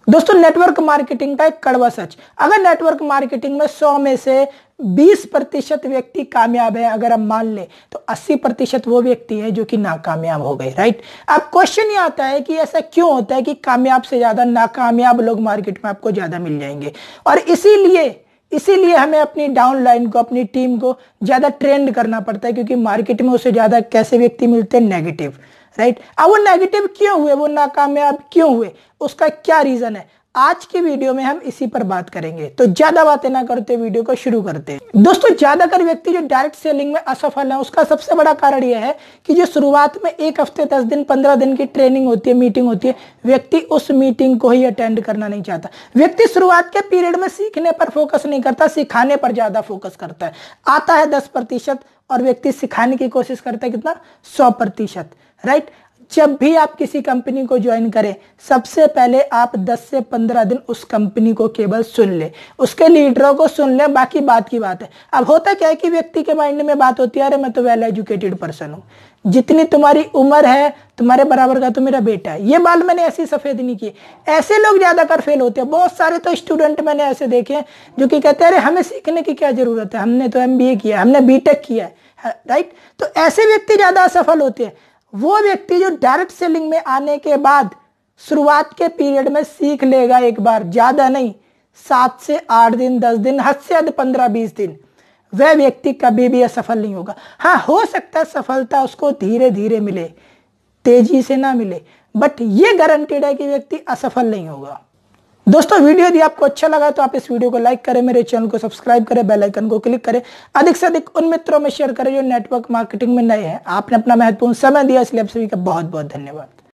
दोस्तों network marketing का एक कड़वा सच, अगर नेटवर्क मार्केटिंग में 100 में से 20% व्यक्ति कामयाब है, अगर हम मान ले, तो 80% वो व्यक्ति है जो कि नाकामयाब हो गए। राइट। अब क्वेश्चन ये आता है कि ऐसा क्यों होता है कि कामयाब से ज्यादा नाकामयाब लोग मार्केट में आपको ज्यादा मिल जाएंगे, और इसीलिए हमें अपनी डाउनलाइन को, अपनी टीम को ज्यादा ट्रेंड करना पड़ता है, क्योंकि मार्केट में उससे ज्यादा कैसे व्यक्ति मिलते हैं? नेगेटिव। राइट। अब वो नेगेटिव क्यों हुए, वो नाकामयाब क्यों हुए, उसका क्या रीजन है, आज की वीडियो में हम इसी पर बात करेंगे। तो ज्यादा बातें ना करते वीडियो को शुरू करते हैं। दोस्तों ज्यादातर व्यक्ति जो डायरेक्ट सेलिंग में असफल है, उसका सबसे बड़ा कारण यह है कि जो शुरुआत में 1 हफ्ते 10 दिन 15 दिन की ट्रेनिंग होती है, मीटिंग होती है, व्यक्ति उस मीटिंग को ही अटेंड करना नहीं चाहता। व्यक्ति शुरुआत के पीरियड में सीखने पर फोकस नहीं करता, सिखाने पर ज्यादा फोकस करता है। आता है 10% और व्यक्ति सिखाने की कोशिश करता है कितना? 100%। राइट। जब भी आप किसी कंपनी को ज्वाइन करें, सबसे पहले आप 10 से 15 दिन उस कंपनी को केवल सुन ले, उसके लीडरों को सुन ले, बाकी बात की बात है। अब होता क्या है कि व्यक्ति के माइंड में बात होती है, अरे मैं तो वेल एजुकेटेड पर्सन हूं, जितनी तुम्हारी उम्र है तुम्हारे बराबर का तो मेरा बेटा है, ये बाल मैंने ऐसी सफेद नहीं की। ऐसे लोग ज्यादातर फेल होते हैं। बहुत सारे तो स्टूडेंट मैंने ऐसे देखे हैं जो कि कहते हैं अरे हमें सीखने की क्या जरूरत है, हमने तो MBA किया, हमने BTech किया है। राइट। तो ऐसे व्यक्ति ज्यादा असफल होते हैं। वो व्यक्ति जो डायरेक्ट सेलिंग में आने के बाद शुरुआत के पीरियड में सीख लेगा एक बार, ज्यादा नहीं, 7 से 8 दिन 10 दिन, हद से हद 15-20 दिन, वह व्यक्ति कभी भी असफल नहीं होगा। हाँ, हो सकता है सफलता उसको धीरे धीरे मिले, तेजी से ना मिले, बट ये गारंटेड है कि व्यक्ति असफल नहीं होगा। दोस्तों वीडियो यदि आपको अच्छा लगा तो आप इस वीडियो को लाइक करें, मेरे चैनल को सब्सक्राइब करें, बेल आइकन को क्लिक करें, अधिक से अधिक उन मित्रों में शेयर करें जो नेटवर्क मार्केटिंग में नए हैं। आपने अपना महत्वपूर्ण समय दिया, इसलिए आप सभी का बहुत बहुत धन्यवाद।